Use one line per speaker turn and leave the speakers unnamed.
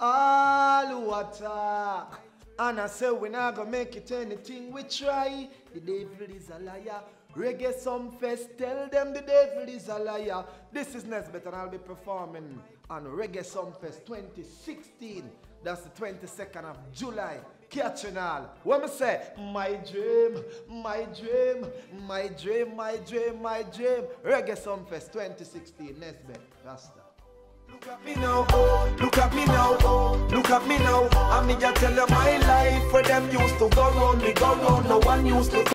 all who attack. And I say we not gonna make it anything we try. The devil is a liar. Reggae Some Fest, tell them the devil is a liar. This is Nesbeth and I'll be performing on Reggae Some Fest 2016. That's the 22nd of July. Catching all. What me say? My dream, my dream, my dream, my dream, my dream. Reggae Some Fest 2016, Nesbeth, Rasta. Look at me now, oh, look at me now, oh, look at me now. I me just tell you my life where them used to go round me, go round, no one used to